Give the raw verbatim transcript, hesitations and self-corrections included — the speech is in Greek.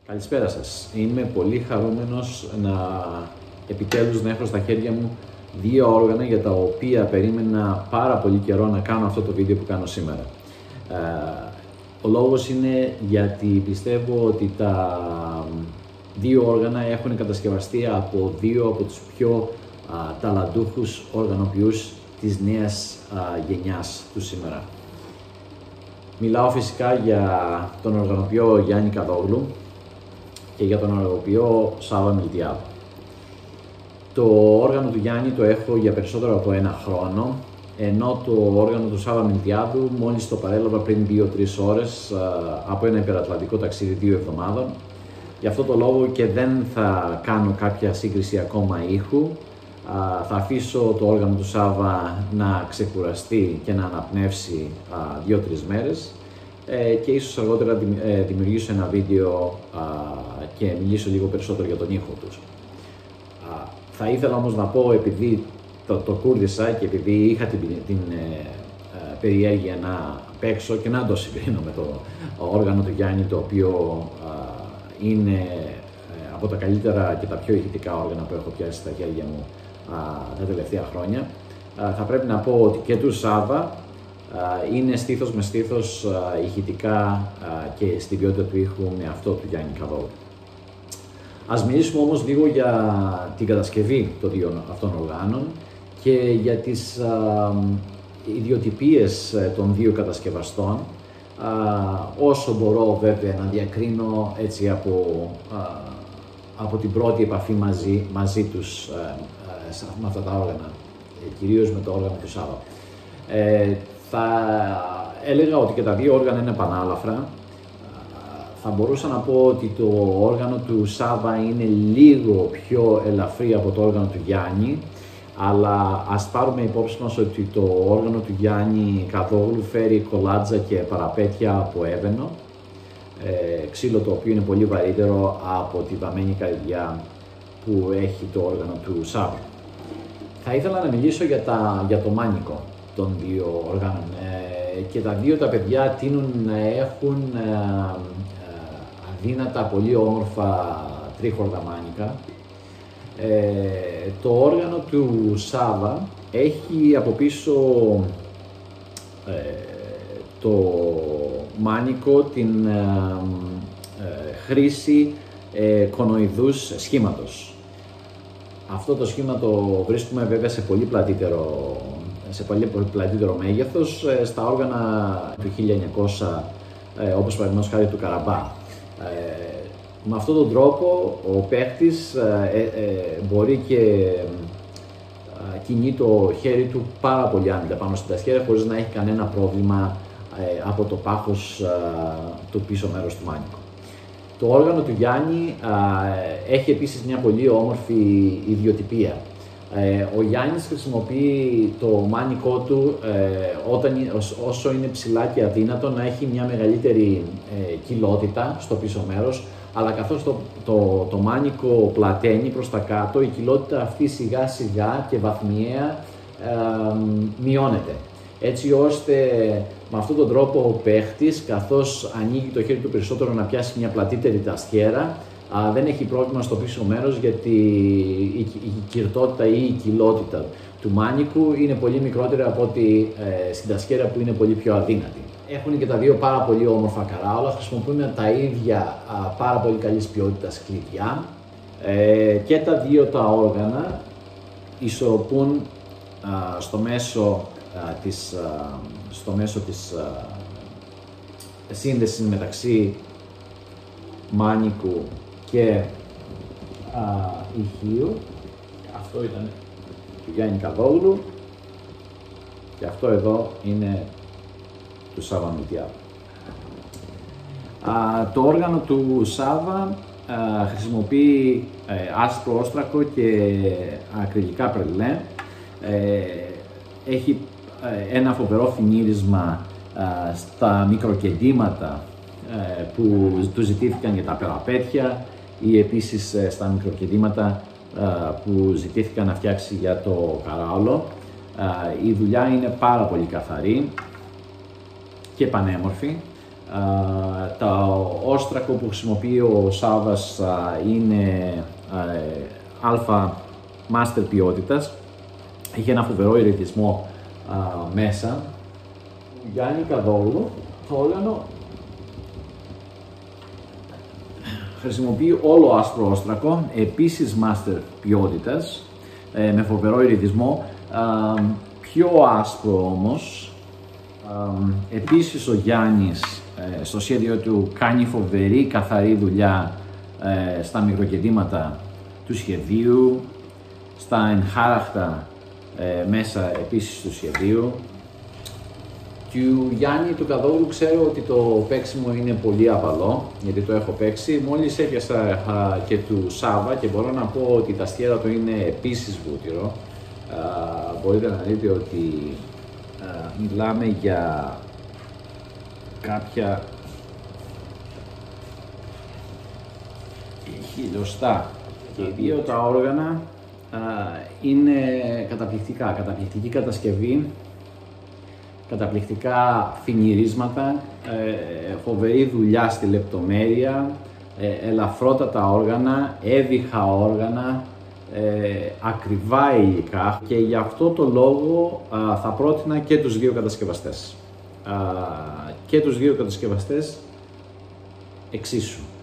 Καλησπέρα σας. Είμαι πολύ χαρούμενος να επιτέλους να έχω στα χέρια μου δύο όργανα για τα οποία περίμενα πάρα πολύ καιρό να κάνω αυτό το βίντεο που κάνω σήμερα. Ο λόγος είναι γιατί πιστεύω ότι τα δύο όργανα έχουν κατασκευαστεί από δύο από τους πιο α, ταλαντούχους οργανοποιούς της νέας α, γενιάς του σήμερα. Μιλάω φυσικά για τον οργανοποιό Γιάννη Καδόγλου και για τον οργανοποιό Σάβα Μιλτιάδου. Το όργανο του Γιάννη το έχω για περισσότερο από ένα χρόνο, ενώ το όργανο του Σάβα Μιλτιάδου μόλις το παρέλαβα πριν δύο τρεις ώρες από ένα υπερατλαντικό ταξίδι δύο εβδομάδων. Γι' αυτό το λόγο και δεν θα κάνω κάποια σύγκριση ακόμα ήχου. Θα αφήσω το όργανο του Σάβα να ξεκουραστεί και να αναπνεύσει δύο τρεις μέρες και ίσως αργότερα δημιουργήσω ένα βίντεο και μιλήσω λίγο περισσότερο για τον ήχο τους. Θα ήθελα όμως να πω, επειδή το, το κούρδισα και επειδή είχα την, την ε, περιέργεια να παίξω και να το συγκρίνω με το όργανο του Γιάννη, το οποίο ε, είναι ε, από τα καλύτερα και τα πιο ηχητικά όργανα που έχω πιάσει στα χέρια μου ε, τα τελευταία χρόνια, ε, θα πρέπει να πω ότι και του Σάβα ε, είναι στήθος με στήθος ε, ηχητικά ε, και στην ποιότητα του ήχου με αυτό του Γιάννη Καδόγλου. Ας μιλήσουμε όμως λίγο για την κατασκευή των δύο αυτών οργάνων και για τις α, ιδιοτυπίες των δύο κατασκευαστών, α, όσο μπορώ βέβαια να διακρίνω έτσι από, α, από την πρώτη επαφή μαζί, μαζί τους α, α, με αυτά τα όργανα, κυρίως με το όργανο του Σάβα. Ε, θα έλεγα ότι και τα δύο όργανα είναι πανάλαφρα. Θα μπορούσα να πω ότι το όργανο του Σάβα είναι λίγο πιο ελαφρύ από το όργανο του Γιάννη, αλλά ας πάρουμε υπόψη μας ότι το όργανο του Γιάννη Καδόγλου φέρει κολάτζα και παραπέτια από έβαινο, ε, ξύλο το οποίο είναι πολύ βαρύτερο από τη βαμμένη καρδιά που έχει το όργανο του Σάβα. Θα ήθελα να μιλήσω για, τα, για το μάνικο των δύο οργάνων ε, και τα δύο τα παιδιά τείνουν να έχουν ε, αδύνατα, πολύ όμορφα τρίχορδα μάνικα. Ε, το όργανο του Σάβα έχει από πίσω ε, το μάνικο την ε, ε, χρήση ε, κονοειδούς σχήματος. Αυτό το σχήμα το βρίσκουμε βέβαια σε πολύ πλατύτερο, σε πολύ πλατύτερο μέγεθος ε, στα όργανα του χίλια εννιακόσια, ε, όπως παραδείγματος χάρη του Καραμπά. Ε, με αυτόν τον τρόπο ο παίκτης ε, ε, μπορεί και ε, κινεί το χέρι του πάρα πολύ άνετα πάνω στην τασχέρα χωρίς να έχει κανένα πρόβλημα ε, από το πάχος ε, του πίσω μέρους του μάνικου. Το όργανο του Γιάννη ε, έχει επίσης μια πολύ όμορφη ιδιοτυπία. Ε, ο Γιάννης χρησιμοποιεί το μάνικό του ε, όταν, όσο είναι ψηλά και αδύνατο να έχει μια μεγαλύτερη ε, κοιλότητα στο πίσω μέρος, αλλά καθώς το, το, το μάνικο πλαταίνει προς τα κάτω, η κοιλότητα αυτή σιγά σιγά και βαθμιαία ε, μειώνεται. Έτσι ώστε με αυτόν τον τρόπο ο παίχτης, καθώς ανοίγει το χέρι του περισσότερο να πιάσει μια πλατύτερη τασχέρα, Α, δεν έχει πρόβλημα στο πίσω μέρος, γιατί η, η κυρτότητα ή η κοιλότητα του μάνικου είναι πολύ μικρότερη από ότι ε, στην τασχέρα που είναι πολύ πιο αδύνατη. Έχουν και τα δύο πάρα πολύ όμορφα καράουλα, χρησιμοποιούμε τα ίδια α, πάρα πολύ καλής ποιότητας κλειδιά ε, και τα δύο τα όργανα ισορροπούν α, στο μέσο α, της, α, στο μέσο της α, σύνδεσης μεταξύ μάνικου και α, ηχείου. Αυτό ήταν του Γιάννη Καδόγλου και αυτό εδώ είναι του Σάβα Μιλτιάδου. Το όργανο του Σάβα α, χρησιμοποιεί ε, άσπρο όστρακο και ακριλικά πρελέ. Ε, έχει ε, ένα φοβερό φινίρισμα α, στα μικροκεντήματα ε, που του ζητήθηκαν για τα παραπέτια ή επίσης ε, στα μικροκεντήματα ε, που ζητήθηκαν να φτιάξει για το καράουλο. Ε, η δουλειά είναι πάρα πολύ καθαρή και πανέμορφη. Τα όστρακο που χρησιμοποιεί ο Σάββας είναι αλφα μάστερ ποιότητας. Έχει ένα φοβερό ηρετισμό μέσα. Γιάννη Καδόλου, το όργανο χρησιμοποιεί όλο άσπρο όστρακο, επίσης μάστερ ποιότητας, με φοβερό ηρετισμό, πιο άσπρο όμως. Επίσης ο Γιάννης στο σχέδιο του κάνει φοβερή καθαρή δουλειά στα μικροκεντήματα του σχεδίου, στα εγχάραχτα μέσα επίσης του σχεδίου. Του Γιάννη του Καδόλου ξέρω ότι το παίξιμο είναι πολύ απαλό, γιατί το έχω παίξει. Μόλις έπιασα και του Σάββα και μπορώ να πω ότι τα στιέρα του είναι επίσης βούτυρο. Μπορείτε να δείτε ότι μιλάμε για κάποια χιλιοστά και οι δύο τα όργανα α, είναι καταπληκτικά, καταπληκτική κατασκευή, καταπληκτικά φινιρίσματα, ε, φοβερή δουλειά στη λεπτομέρεια, ε, ελαφρότατα όργανα, έβυχα όργανα, ε, ακριβά υλικά, και γι' αυτό το λόγο α, θα πρότεινα και τους δύο κατασκευαστές. Α, και τους δύο κατασκευαστές εξίσου.